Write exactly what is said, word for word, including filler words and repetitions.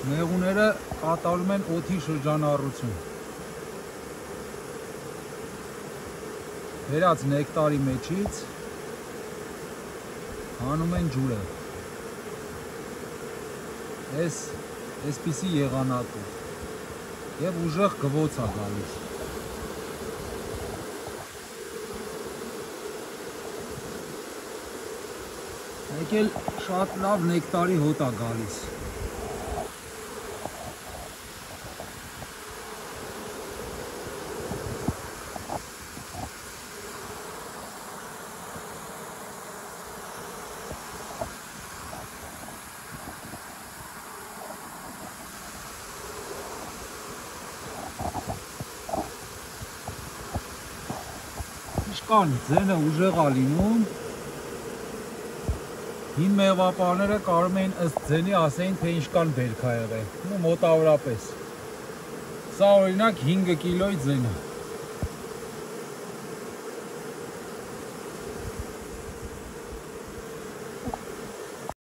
Մեղուները կատարում են օդի շրջանառություն։ Վերած նեկտարի մեջից հանում են ջուրը։ Այս այսպիսի եղանակով եւ ուժեղ գվոց է գալիս։ Եկել շատ լավ նեկտարի հոտ է գալիս։ Իշկան ձենը ուժեղ է լինում, հին մեղվապահները կարող էին ըստ ձենի ասեին, թե ինչքան բերք ա եղել, ու մոտավորապես։ Սա օրինակ հինգ կիլոյի ձեն է։